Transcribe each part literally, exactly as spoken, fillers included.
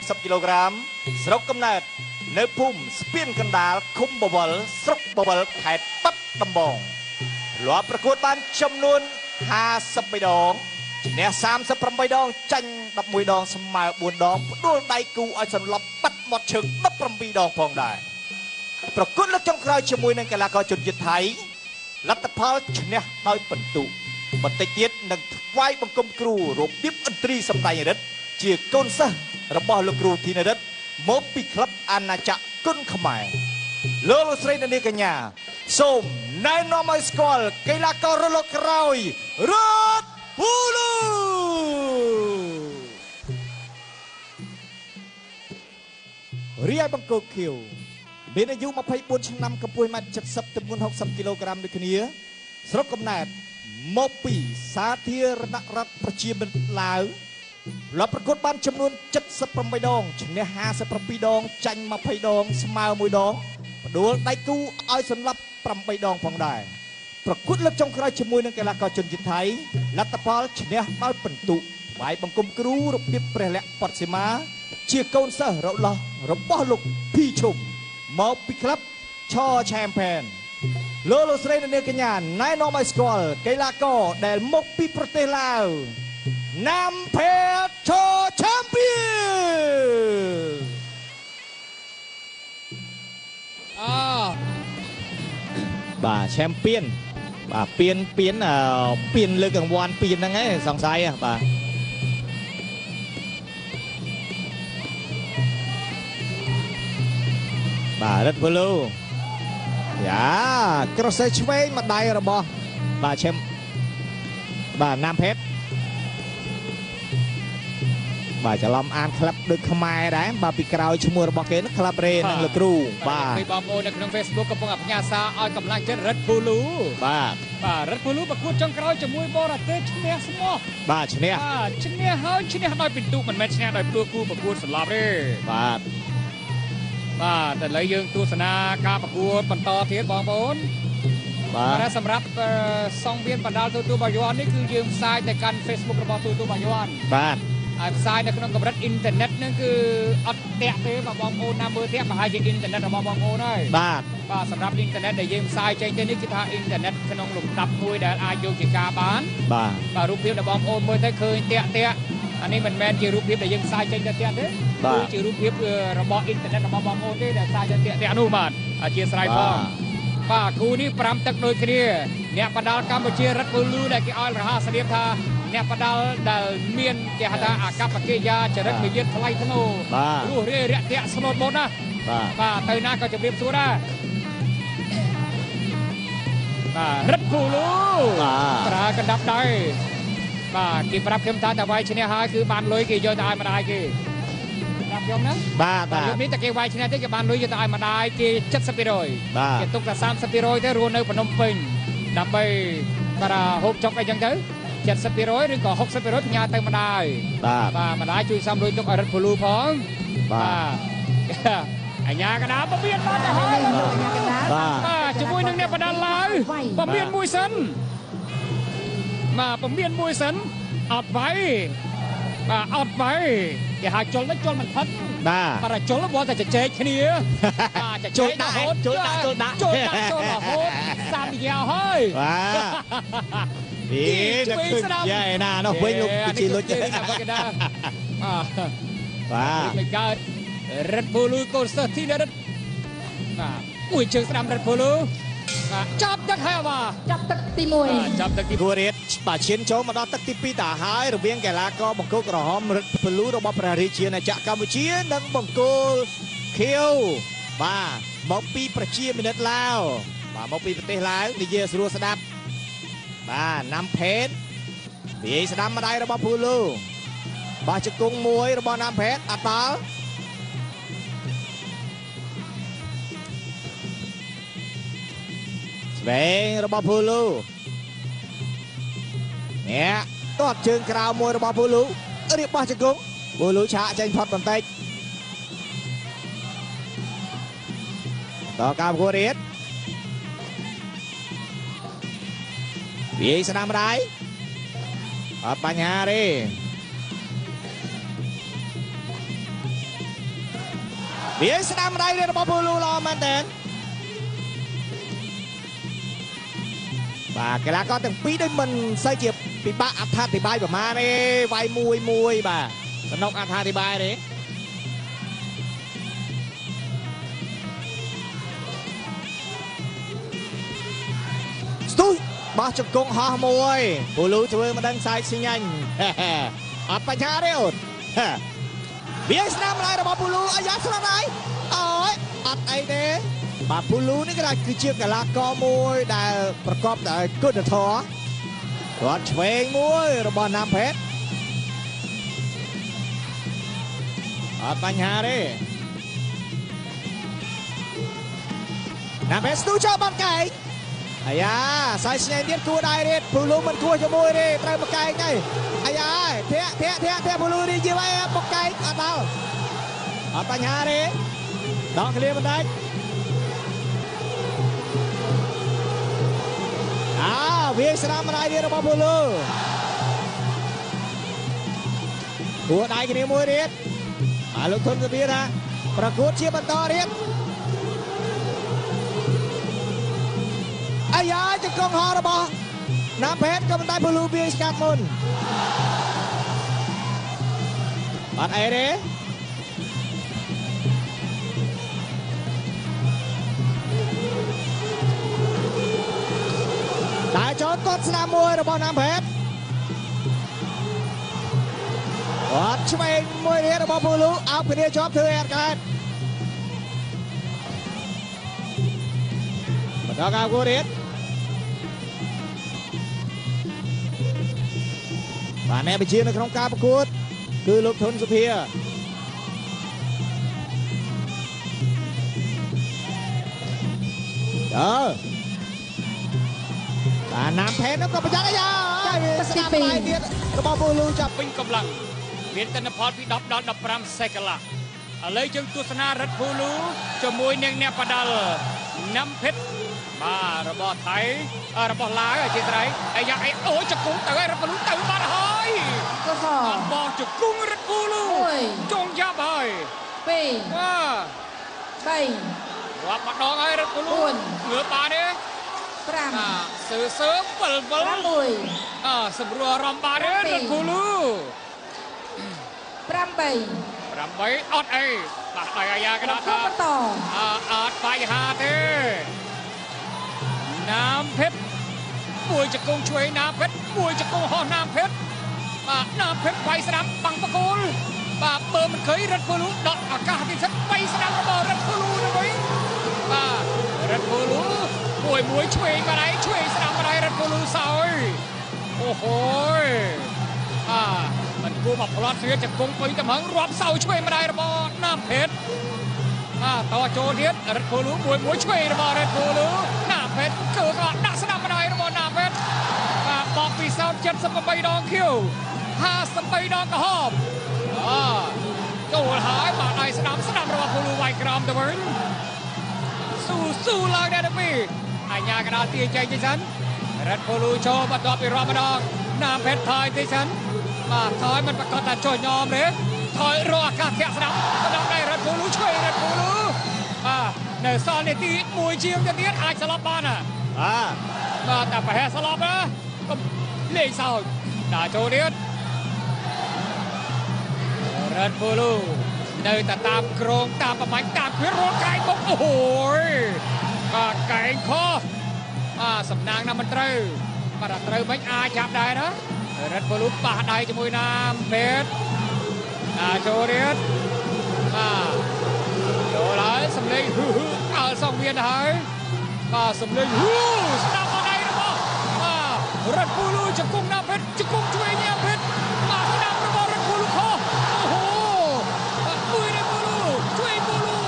สิบกิโลกรัมสรุปกำเนิดในภูมิสเปียนกันดาลคุมบวลสรุปบวลแขดปัดตำบองหลวงประกวดบ้านจำนวนห้าสิบใบดองเนี่ยสามสิบใบดองจังดับมวยดองสมัยบุญดองดูไดกูไอสันลับปัดหมดเชิงดับปรำปีดองพองได้ประกวดแล้วจงคราวจมวยในกีฬากอจุดยึดไทยรัตพาวชนะน้อยปันตุบัตรเย็ดนังไว้บังกมครูรบดิบอันตรีสมัยนั้นเจียก้นซะระบอบลูกครูที่นั้นมบปีครับอาณาจักรก้นขมายโลโลสเรนนี่กันยาส้มนายนอมาสกอลกีฬากอรลกรอยรถพูลูเรียบังกเขียวเป็นอายุมาพายบุญชนำกระปุยมาจัดสับจำนวนหกสิบกิโลกรัมด้วยกันนี้สรุปกำเนิดมปีสาธิรณรัฐประเชียบันลาวเราประกวดบ้านจำนวนจัดสับปรำใบดองชนะห้าสับปรำปีดองจังมาพายดองสมาร์มวยดองดูได้กูเอาสำหรับปรำใบดองพองได้ประกวดลับจงครายชมวยนักกีฬากอจนจิตไทยรัตพาลชนะได้ปันตุใบบังกมกรูรบดิบเปรย์และปัดสิมาเชียร์กอนเซอร์เราละรบบ้าลุกพี่ชมมอปิครับช่อแชมเปี้ยนโลโลสเรนเนกันยานนายนอมาสกอลกีฬากอเดลมกปีประเทศลาวนำเพชรช่อแชมเปี้ยนอ่าบ่าแชมเปี้ยนบ่าเปลี่ยนเปลี่ยนอ่าเปลี่ยนเลยกังวานเปลี่ยนยังไงสองสายอ่ะบ่าบ่ารัดพลูอย่ากระเซชเวย์มาได้ระบบ่าแชมบ่าน้ำเพชรบ่าจะล้อมอ่านคลับดึกขมายได้บ่าปีกราวชมัวระบเกนคลับเรนนังเลกรูบ่าไปบอมโอในขนมเฟซบุ๊กกับปงอัพญาซาออนกำลังเจรัดพูลูบ่าบ่ารัดพูลูประกวดจังกราวชมัวบอระเตชเนียสมอบ่าชเนียบ่าชเนียเฮาชเนียได้เป็นตุมันแม่ชเนียได้ปลูกกูประกวดสลับเร่บ่าบ่าแต่เลยยืงตัวสนาการประกวดบรรทอเทียนบองบนบ่าและสำหรับซองเบียนบรรดาตัวตัวบางวันนี่คือยืมทรายในการเฟซบุ๊กระบอบตัวตัวบางวันบ่าทรายในขนมกับรัฐอินเทอร์เน็ตนั่นคืออัดเตะเตะแบบบองโอนำมือเตะมาให้อินเทอร์เน็ตระบอบบองโอนได้บ่าบ่าสำหรับอินเทอร์เน็ตในยืมทรายใจเจนี่คือทางอินเทอร์เน็ตขนมหลุมดับคุยแต่อายุจิกาบานบ่าบ่ารูปเพียบระบอบโอนมือได้เคยเตะเตะอันนี้มันแมนจีรูปเพียบแต่ยืมทรายใจเตะเตะเด้คือจีรูปเพียบระบอบอินเทอร์เน็ตระบอบบองโอนได้แต่ทรายจะเตะเตะอนุมานอาชีพทรายพอบ่าคูนี่ปรำตักโดยคดีเนี่ยประดากัมพูชีรัฐพูลูได้กี่ออยล์ราเสดียบท่าเนี่ยประดาดัลเมียนเจหดาอากับปะเกียจะรัฐมีเยอะทลายธนูรู้เรื่องเตะสนดบนนะบ่าเตยนาก็จะเรียบสู้ได้บ่ารัฐพูลูตรากันดับได้บ่ากี่ปรับเข้มท่าแต่ไว้ชนะหาคือบานลอยกี่ยอดตายมาได้กี่รับยมนะบ่าบ่ายมนี้ตะเกียบไว้ชนะที่กับบานลุยจะตายมาได้กี่จัดสปีโรยเก็บตุกแต่สามสปีโรยที่รู้ในพนมเปิงดับไปกระหกจบไปยังเด้อจัดสปีโรยหรือก็หกสปีโรยงานเต็มมาได้บ่าบ่ามาได้ช่วยซ้ำลุยตุกอรัฐพลูพองบ่าไอ้ยากระดาบะเบียนมาจะให้บ่าบ่าจะมวยหนึ่งเนี่ยประดานลายบะเบียนมวยสันมาบะเบียนมวยสันอัดไว้บ่าอัดไว้อย่าหาจนแล้วจนมันพัดบ่าparaจนแล้วบอลแต่จะเจ๊ขนี้บ่าจะเจ๊ด่าโหดโจด่าโจด่าโจด่าโจด่าโหดสามอีกแล้วเฮ้ยว้าดีจะขึ้นใหญ่น่าเนาะเว้ยลูกจีลุยเจ๊นี่กับกันได้ว้าไม่กล้ารัดพูลูโกสเตอร์ที่นั่นบ่าอุ้ยเชิงสนามรัดพูลูจับตักให้ว่าจับตักตีมวยจับตักตีกัวเรียดป่าเชียนโจมาดอตักตีปีตาหายระเบียงแก่ละก็บังโกกระหอมรัดพลูระบบประเทศเชียนจากกัมพูชีดังบังโกเขียวบ่ามองปีประเชียมินัดลาวบ่ามองปีประเทศลาวนี่เยสรัวสดับบ่านำเพชรปีสดับมาได้ระบบพลูบ่าจะกงมวยระบบนำเพชรอัตตาเบงระบบพูลูเนี่ยตอดเชิงกราวมวยระบบพูลูเรียบบ้าจังกุ้งพูลูช้าเจนพอดตันเตะต่อการกัวเรียดวีสนามไรปัญหาดิវាស្ដាំដៃរបស់ពូលូល្អមែនតើបាទកីឡាករទាំងពីរដូចមិនសូវជាពិបាកអត្ថាធិប្បាយប្រមាណទេវាយមួយមួយបាទសំណុកអត្ថាធិប្បាយទេស្ទុយបោះជង្គង់ហោះមួយពូលូធ្វើមិនដឹងសាយស៊ីញ៉ាញ់អត់បញ្ហាទេអូនវាស្ដាំដៃរបស់ពូលូអាយ៉ាស្ដាំដៃអូយអត់អីទេបាទពូលូនេះគឺជាកីឡាករមួយដែលប្រកបដោយគុណធម៌គាត់ឆ្វេងមួយរបស់ណាំផេតអត់បញ្ហាទេណាំផេតស្ទូចូលបាត់កែងអាយ៉ាសាយស្ញែទៀតគួរដែរទៀតពូលូមិនគួរជាមួយទេត្រូវមកកែងហើយអាយ៉ាធាក់ធាក់ធាក់ធាក់ពូលូនេះយីហើយមកកែងអត់ដល់អត់បញ្ហាទេដកឃ្លាបន្តិចអើវាស្ដាំដៃទៀតរបស់ពូលូគួរដៃគ្នាមួយទៀតអាលោកធុនសុភាថាប្រកួតជាបន្តទៀតអាយ៉ាជង្គង់ហោះរបស់ណាំផេតក៏មិនតែពូលូវាស្កាត់មុនអត់អីទេតែចូលគាត់ស្នាមមួយរបស់ណាំផេតគាត់ឆ្វេងមួយទៀតរបស់ពូលូអោបគ្នាជាប់ធ្វើអត់កើតបន្តការគួរទៀតបាទអ្នកបញ្ជានៅក្នុងការប្រកួតគឺលោកធុនសុភាអឺបាទណាំផេតនោះក៏ប្រយ័ត្នអាយ៉ាស្ដាប់ដៃទៀតរបស់ពូលូចាប់ពេញកម្លាំងមានទិន្នផលពីដប់ដល់ដប់ប្រាំសេកន្លះឥឡូវយើងទស្សនារិទ្ធពូលូជាមួយនឹងអ្នកបដាល់ណាំផេតបាទរបស់ថៃរបស់ឡាវជាត្រៃអាយ៉ាអីអូជង្គង់ទៅហើយរិទ្ធពូលូទៅបាត់ហើយក៏សបោះជង្គង់រិទ្ធពូលូចងយ៉ាប់ហើយពីរបាទបីរាប់ម្ដងហើយរិទ្ធពូលូងើបបានទេប្រាំសើសើពិលពិលមួយអើសម្រួលអារម្មណ៍បានទេរិទ្ធពូលូប្រាំបីប្រាំបីអត់អីបាក់ដៃអាយ៉ាក៏ថាអើអត់បញ្ហាទេណាំផេតមួយជង្គង់ឆ្វេងណាំផេតមួយជង្គង់ហោះណាំផេតបាទណាំផេតវាយស្ដាំបាំងបកគោលបាទបើមិនឃើញរិទ្ធពូលូដកឱកាសទីសិតវាយស្ដាំរបស់រិទ្ធពូលូទៅវិញបាទរិទ្ធពូលូមួយមួយឆ្វេងមកដៃឆ្វេងស្ដាំមកដៃរិទ្ធពូលូសោយអូហូយអាមិនគួរមកផ្លាត់ស្រៀតជង្គង់ពេញតំហឹងរាប់សោឆ្វេងមកដៃរបស់ណាំផេតបាទតចូលទៀតរិទ្ធពូលូមួយមួយឆ្វេងរបស់រិទ្ធពូលូណាំផេតគឺក៏ដាក់ស្ដាំមកដៃរបស់ណាំផេតបាទបបពីសោត칠십támដងខៀវห้าสิบtámដងក្រហមអូចូលហើយបាទដៃស្ដាំស្ដាំរបស់ពូលូវាយក្រោមទៅវិញស៊ូស៊ូឡើងដែរទៅពីអញ្ញាកណ្ដាលទាចេញទីសិនរិទ្ធពូលូចូលបន្ទាប់ពីរាប់ម្ដងណាំផេតថយទីសិនបាទថយមិនប្រកាសថាចុះញោមទេថយរកអាកាសធាក់ស្ដាំស្ដាំដៃរិទ្ធពូលូឆ្វេងរិទ្ធពូលូបាទនៅសល់នាទីមួយជាងទៅទៀតអាចស្លាប់បានណាបាទតែប្រហែលស្លាប់ណាកុំលេងសើចដាក់ចូលទៀតរិទ្ធពូលូនៅតែតាមក្រងតាមប្រមាញ់តាមគ្រារកកែងបុកអូយបាទកែងខុសបាទសំណាងណាមិនត្រូវបាទត្រូវមិនអាចចាប់ដែរណារិទ្ធពូលូប៉ះដៃជាមួយណាំផេតដាក់ចូលទៀតបាទចូលហើយសំលេងហ៊ឺហ៊ឺអើសងមានហើយបាទសំលេងហ៊ឺស្ដាប់មកដៃរបស់បាទរិទ្ធពូលូជង្គង់ណាំផេតជង្គង់ឆ្វេងណាំផេតបាទស្ដាប់របស់រិទ្ធពូលូខុសអូហូបាទមួយរិទ្ធពូលូឆ្វេងពូលូ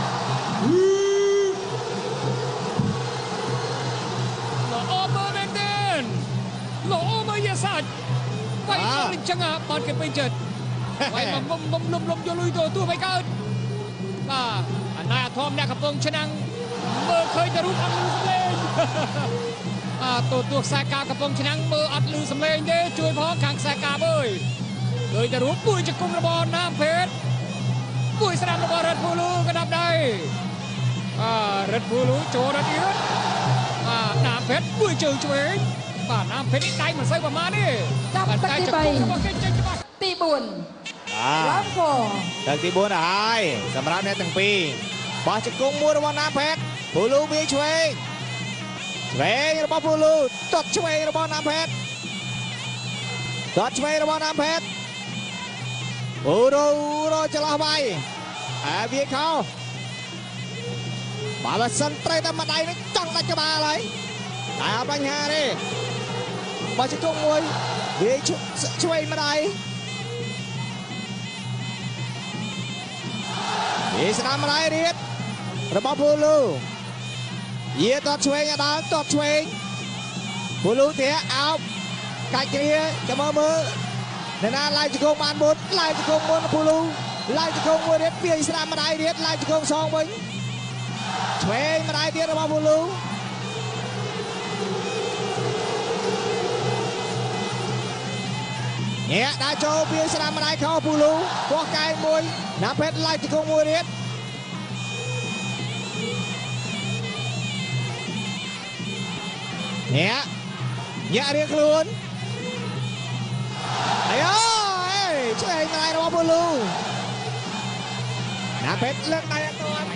ល្អមើលមែនទេល្អមើលយ៉ាសាច់វាយអត់ចឹងបានគេពេញចិត្តវាយមកមុំមុំលុំលុំយកលុយទៅទោះមិនកើតបាទអាណាធំអ្នកកំពុងឆ្នាំងមើលឃើញតែរូបអត់លឺសំឡេងអាទូទួខ្សែកាកំពុងឆ្នាំងមើលអត់លឺសំឡេងទេជួយផងខាងខ្សែកាអើយឃើញតែរូបមួយជង្គង់របស់ណាំផេតមួយស្រាមរបស់រ៉ាត់ពូលូកណ្ដាប់ដៃបាទរ៉ាត់ពូលូចូលដល់ទៀតបាទណាមពេទ្យមួយជើងឆ្វេងបាទណាមពេទ្យនេះដៃមិនសូវប្រមាណទេចាប់ទឹកទីបីទីបួនឡើងហ្វទឹកទីបួនហើយសម្រាប់អ្នកទាំងពីរបោះជង្គង់មួយរបស់ណាមពេទ្យពូលូវាឆ្វេងឆ្វេងរបស់ពូលូទាត់ឆ្វេងរបស់ណាមពេទ្យទាត់ឆ្វេងរបស់ណាមពេទ្យអូរ៉ូរ៉ូចន្លោះវាយអាវាខោបើបើសិនត្រូវតែម្ដាយនេះចង់ដាច់ក្បាលហើយតែអត់បញ្ហាទេបើជង្គង់មួយវាឆ្វេងម្ដាយវាស្ដាំម្ដាយរៀតរបស់ពូលូយាទាត់ឆ្វេងអដល់ទាត់ឆ្វេងពូលូធាអោបកាច់គ្រាចាំមើលមើលអ្នកណាឡាយជង្គង់បានមុនឡាយជង្គង់មុនពូលូឡាយជង្គង់មួយរៀតវាស្ដាំម្ដាយរៀតឡាយជង្គង់សងវិញឆ្វេងម្ដាយទៀតរបស់ពូលូញាក់ដាក់ចូលវាស្ដាំម្ដាយខោពូលូបោះកែងមួយណាពេទ្យឡាយជង្គង់មួយរៀតញាក់ញាក់រៀងខ្លួនអាយ៉ូអេឆ្វេងម្ដាយរបស់ពូលូណាពេទ្យលើកដៃអត់ទាន់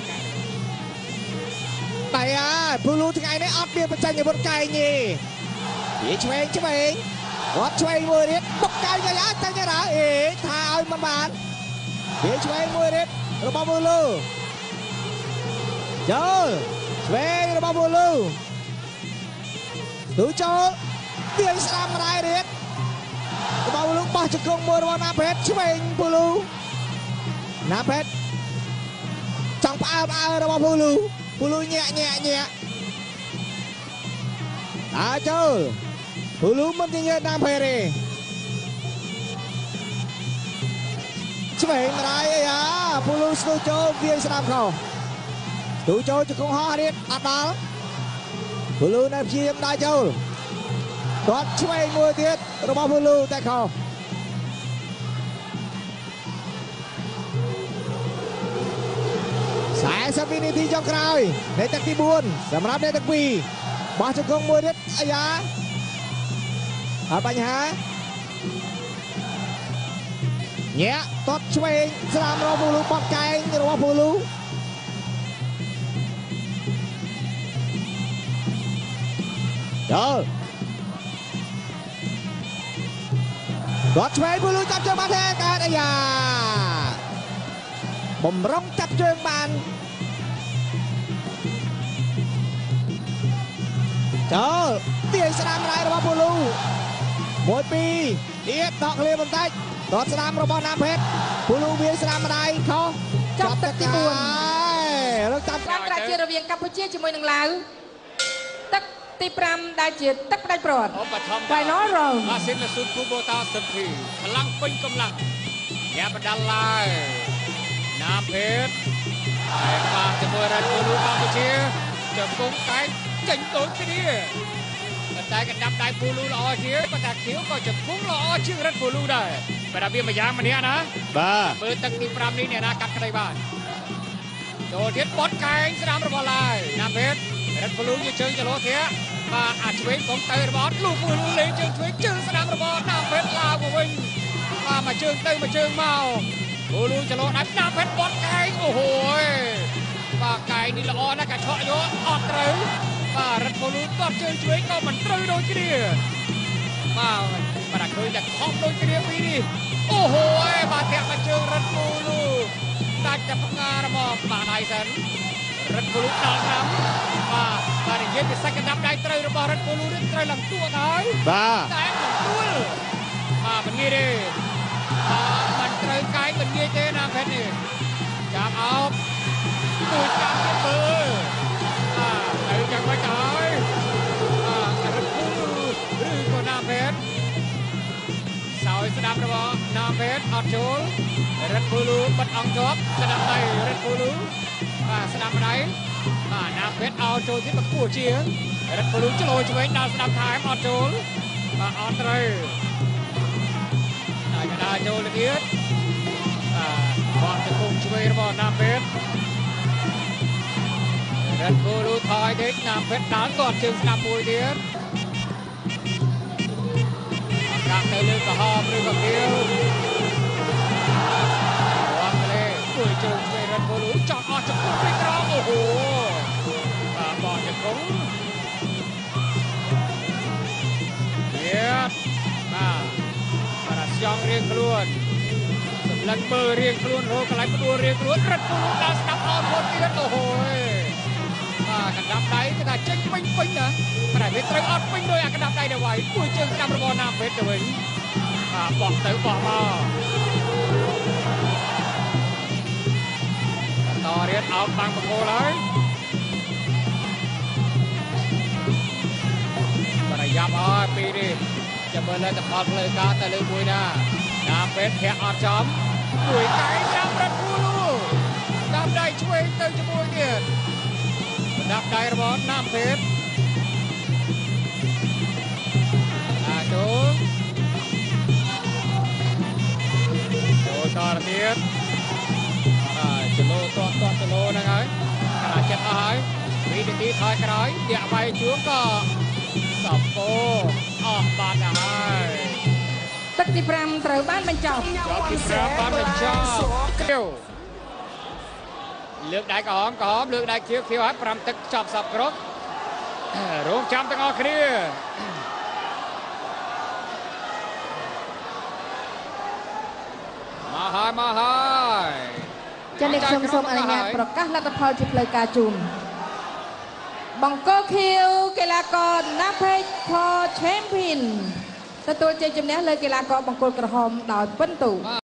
ដៃអាពូលូថ្ងៃនេះអត់មានបច្ចេកទេសកែងទេវាឆ្វេងឆ្វេងគាត់ឆ្វេងមួយរៀតបុកកែងយ៉ាតែញ៉ារអេថាឲ្យមិនបានវាឆ្វេងមួយរៀតរបស់ពូលូចូលឆ្វេងរបស់ពូលូទូចូលវាស្ដាំម្ដាយរៀតរបស់ពូលូបោះជង្គង់មួយរបស់ណាពេទ្យឆ្វេងពូលូណាពេទ្យចង់ផ្អើផ្អើរបស់ពូលូពូលូញាក់ញាក់ញាក់ដើរចូលពូលូមិនញញើតាមភេរទេឆ្វេងម្ដាយអីអាពូលូស្ទូចូលវាស្ដាំខោស្ទូចូលជង្គង់ហោះរៀតអត់ដល់ពូលូនៅព្យាយាមដើរចូលគាត់ឆ្វេងមួយទៀតរបស់ពូលូតែខោខ្សែសិបវិនាទីចុងក្រោយនៃទឹកទីបួនសម្រាប់អ្នកទាំងពីរបោះជង្គង់មួយទៀតអាយ៉ាអត់បញ្ហាញាក់តត់ឆ្វេងស្ដាំរបស់ពូលូបត់កែងរបស់ពូលូចូលគាត់ឆ្វេងពូលូចាប់ជើងបានទេកើតអាយ៉ាបំរុងចាប់ជើងបានចូលទាញស្ដាំម្ដាយរបស់ពូលូមួយពីរទៀតដកឃ្លាបន្តិចដកស្ដាំរបស់ណាមពេទ្យពូលូវាស្ដាំម្ដាយខុសចាប់ទឹកទីបួនលើកតាមការក្រាជារវាងកម្ពុជាជាមួយនឹងឡាវទឹកទីប្រាំដែលជាទឹកផ្ដាច់ព្រាត់ Final round ម៉ាស៊ីនលស៊ូតគូបូតាសិបធីខ្លាំងពេញកម្លាំងញាបដាល់ឡាយណាមពេទ្យហើយបាទជាមួយរ៉ាត់ពូលូកម្ពុជាជង្គង់កែងចេញដូចគ្នាតែកណ្ដាប់ដៃពូលូល្អជាងប៉ុន្តែខៀវក៏ជង្គង់ល្អជាងរ៉ាត់ពូលូដែរបើតែវាម្យ៉ាងម្នាក់ណាបាទមើលទឹកទីប្រាំនេះអ្នកណាកាត់ក្តីបានចូលទៀតបត់កែងស្ដាំរបស់ឡាយណាមពេទ្យរ៉ាត់ពូលូយកជើងចលោធាបាទអាចឆ្វេងកុំទៅរបស់លោកពូលូលេងជើងឆ្វេងជើងស្ដាំរបស់ណាមពេទ្យឡាវមកវិញបាទមកជើងទៅមកជើងមកពូលូចលោដាច់ណាមពេទ្យបត់កែងអូហូយបាទកែងនេះល្អណាស់កាឆក់យកអត់ត្រូវបាទរ៉ាត់ពូលូបត់ជើងឆ្វេងក៏មិនត្រូវដូចគ្នាបាទបាទឃើញតែខំដូចគ្នាពីនេះអូហូយបាទធាក់មកជើងរ៉ាត់ពូលូដាច់តែផ្ងារបស់បាទដៃសិនរ៉ាត់ពូលូដល់តាមបាទបាទនិយាយពីសាច់កណ្ដាប់ដៃត្រូវរបស់រ៉ាត់ពូលូនេះត្រូវឡើងទួតហើយបាទតែមិនទួលបាទមិនងាយទេបាទមិនត្រូវកាយមិនងាយទេណាពេទ្យនេះចាប់អោបមួយចាប់ទៅមើលបាទទៅយ៉ាងម៉េចហើយបាទរ៉ាត់ពូលូឬក៏ណាពេទ្យសោយស្ដាប់របស់ណាពេទ្យអត់ចូលរ៉ាត់ពូលូបិទអង្គជាប់ស្ដាប់ដៃរ៉ាត់ពូលូបាទស្ដាប់ដៃបាទណាពេទ្យអោចូលទៀតបកួជាងរ៉ាត់ពូលូឆ្លោឆ្វេងដល់ស្ដាប់ថែមអត់ចូលបាទអត់ត្រូវតែកណ្ដាលចូលទៀតបាទបងជង្គង់ឆ្វេងរបស់ណាមពេទ្យរ៉េតប៊ូលូថយតិចណាមពេទ្យដើរទាត់ជើងស្ដាប់មួយទៀតកាក់ទៅលើក្រហមឬក៏ខៀវវងលេមួយជើងឆ្វេងរ៉េតប៊ូលូចោតអស់ជង្គង់ពីក្រោមអូហូបាទបងជង្គង់ទៀតបាទបារស្យងរៀងខ្លួនសម្លឹងមើលរៀងខ្លួនរកកន្លែងផ្ដួលរៀងខ្លួនរត់ពូលូដល់ស្ដាប់អត់ខ្លួនទៀតអូហូបាទកណ្ដាប់ដៃគឺថាចេញពេញពេញណាតែវាត្រូវអត់ពេញដោយអាកណ្ដាប់ដៃទៅវិញមួយជើងស្ដាប់របស់ណាមពេទ្យទៅវិញបាទបោះទៅបោះមកតរៀនអោបបាំងបង្គោលហើយប្រយ៉ាប់អើយពីនេះចាំមើលលើតផលផ្លូវការទៅលើមួយណាណាពេទ្យធាក់អត់ចំមួយកាយចាប់រត់គូលូដាប់ដៃឆ្វេងទៅជាមួយទៀតដាប់ដៃរបស់ណាពេទ្យអាចូលចូលតរទៀតបាទចលោតតតចលោហ្នឹងហើយកាលចិត្តអស់ហើយវិនាទីថយក្រោយតាក់វាយជួងក៏សពោអស់បាត់ហើយទឹកទីប្រាំត្រូវបានបញ្ចប់ទឹកទីប្រាំបានបញ្ចប់ខៀវលើកដៃក្រហមក្រហមលើកដៃខៀវខៀវហើយប្រាំទឹកចប់សពគ្រប់រងចាំទាំងអស់គ្នាមកហើយមកហើយចា៎នេះខ្ញុំសូមអនុញ្ញាតប្រកាសលទ្ធផលជាផ្លូវការជូនបង្គោលខៀវកីឡាករណាពេជ្រ for champion ទទួលជ័យជំនះលើកីឡាករបង្គោលក្រហមដោយពិន្ទុ